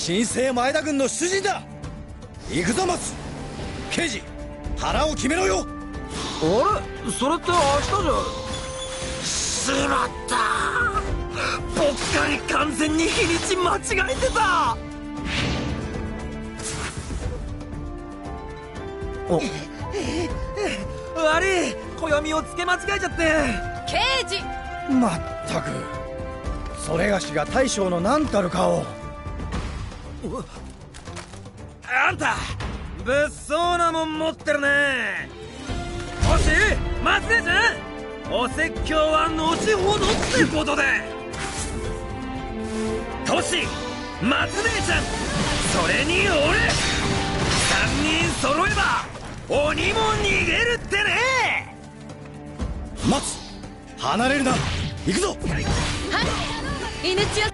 新生前田軍の出陣だ。行くぞ松刑事、腹を決めろよ。 あれ、それって明日じゃ。 しまった、ぽっかり完全に日にち間違えてた。悪い、暦をつけ間違えちゃって。 刑事、 まったく、それがしが大将の何たるかを。 あんた物騒なもん持ってるね。もし松根ちゃん、お説教は後ほどってことで。トシ、松姉ちゃん、それに俺、3人揃えば鬼も逃げるってね。 松、離れるな。行くぞ。 はい、犬千代。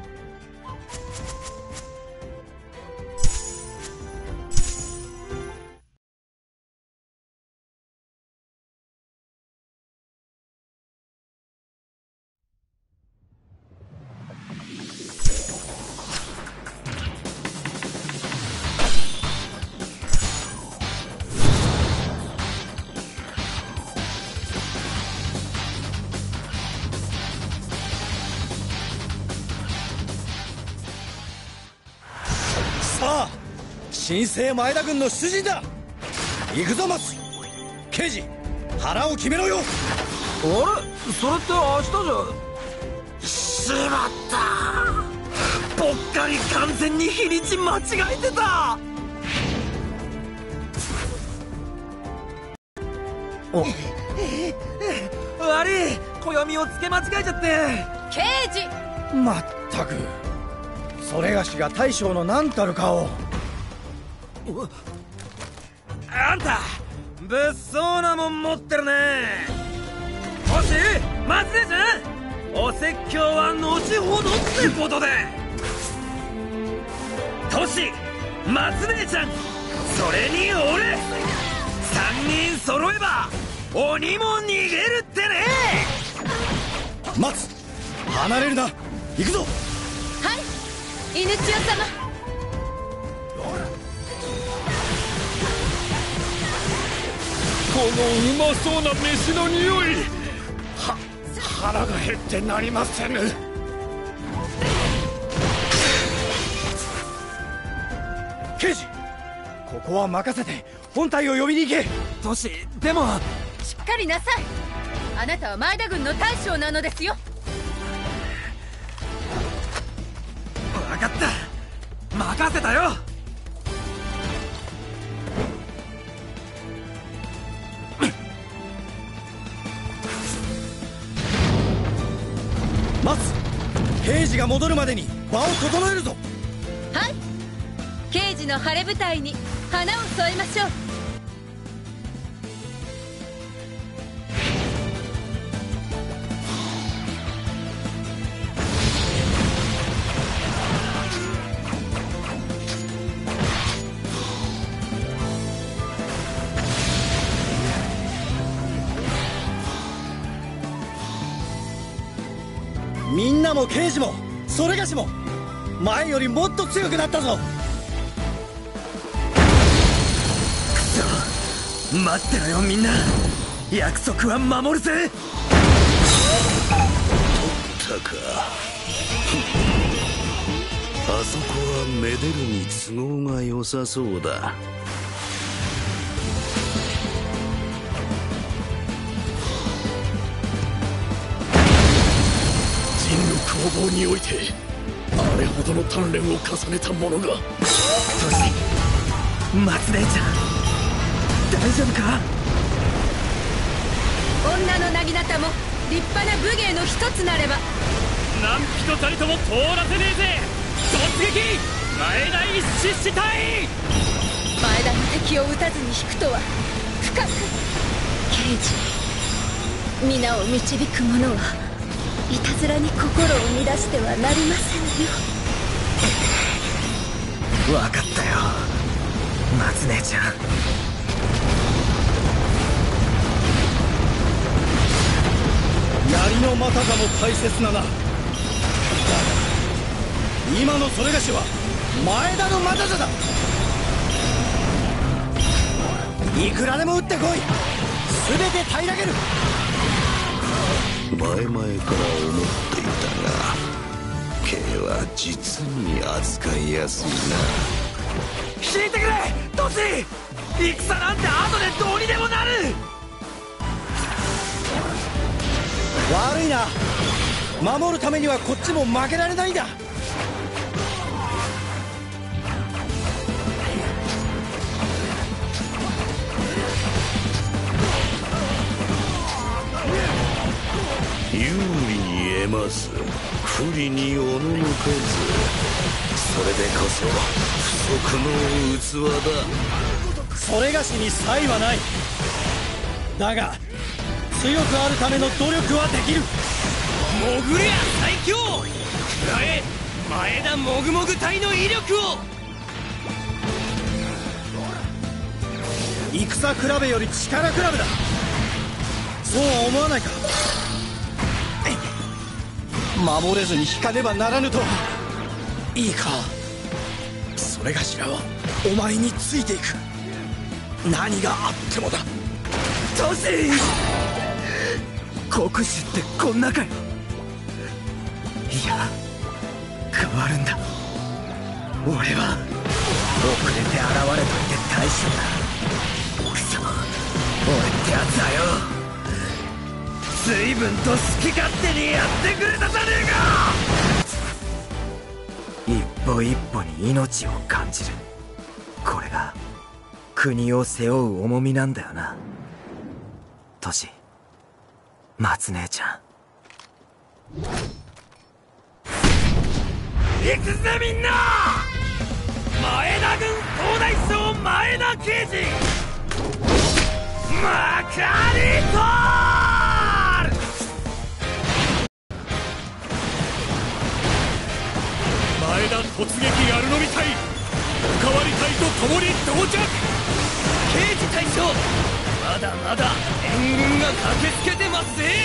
さあ、新生前田軍の出陣だ。行くぞ松刑事、腹を決めろよ。 あれ、それって明日じゃ。 しまった、ぽっかり完全に日にち間違えてた。悪い、暦をつけ間違えちゃって。 刑事、 まったく、それがしが大将の何たるかを。 あんた物騒なもん持ってるね。もし松根ちゃん、お説教は後ほどってことで。トシ、松姉ちゃん、それに俺、3人揃えば鬼も逃げるってね。 松、離れるな。行くぞ。 はい、犬千代様。 このうまそうな飯の匂い、腹が減ってなりませぬ。 刑事、ここは任せて本隊を呼びに行け。 トシ、でも。 しっかりなさい。あなたは前田軍の大将なのですよ。 分かった、任せたよ。 松、刑事が戻るまでに場を整えるぞ。 はい、刑事の晴れ舞台に花を添えましょう。 みんなも刑事もそれがしも前よりもっと強くなったぞ。 くそ、待ってろよみんな、約束は守るぜ。 取ったか。あそこはめでるに都合が良さそうだ。陣の攻防においてあれほどの鍛錬を重ねた者が。 トシ、松姉ちゃん、大丈夫か。 女のなぎなたも立派な武芸の一つなれば。 何人たりとも通らせねえぜ。突撃前田一死したい。 前田の敵を撃たずに引くとは不覚。刑事、皆を導く者はいたずらに心を乱してはなりませんよ。 分かったよ、松姉ちゃん。 槍の股かも大切なな。だが今のそれがしは前田のまたじゃだ。いくらでも撃ってこい。全て平らげる。 前々から思っていたが K は実に扱いやすいな。 聞いてくれトシ、戦なんて後でどうにでもなる。 悪いな。守るためにはこっちも負けられないんだ。 有利に得ます不利におののかず、それでこそ不足の器だ。 それがしに差異はない。だが強くあるための努力はできる。 潜れや最強、食らえ前田もぐもぐ隊の威力を。 戦比べより力比べだ。そうは思わないか。守れずに引かねばならぬと。いいか、それがしらはお前についていく。何があってもだ。 トシ、国主ってこんなかよ。いや変わるんだ。俺は遅れて現れといて大将だ。クソ、俺ってやつだよ。随分と好き勝手にやってくれたじゃねえか。一歩一歩に命を感じる。これが国を背負う重みなんだよな。トシ、松姉ちゃん。行くぜみんな。前田軍東大将前田慶次、マカリトール。 前田突撃アルノビ隊、おかわり隊と共に到着。 慶次大将、まだまだ援軍が駆けつけてますぜ。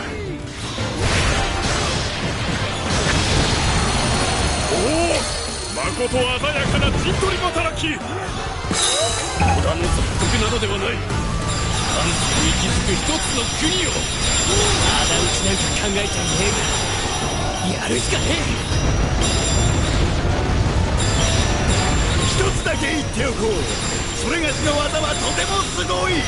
おお、まこと鮮やかな陣取り働き。織田の賊などではない。安心に築く一つの国を。 仇討ちなんか考えちゃねえが、やるしかね一つだけ言っておこう。それがしの技はとてもすごい。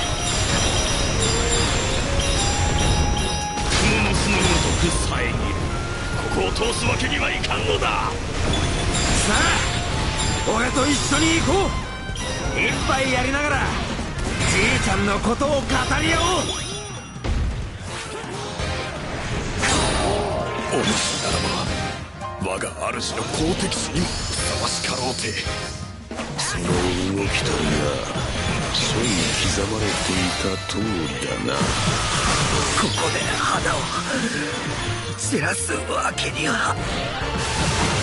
雲の巣のごとく遮る。ここを通すわけにはいかんのだ。 さあ、俺と一緒に行こう。一杯やりながらじいちゃんのことを語り合おう。 お主ならば我が主の好敵手にもふさわしかろうて。その動きとりが書に刻まれていた通りだな。 ここで肌を散らすわけには。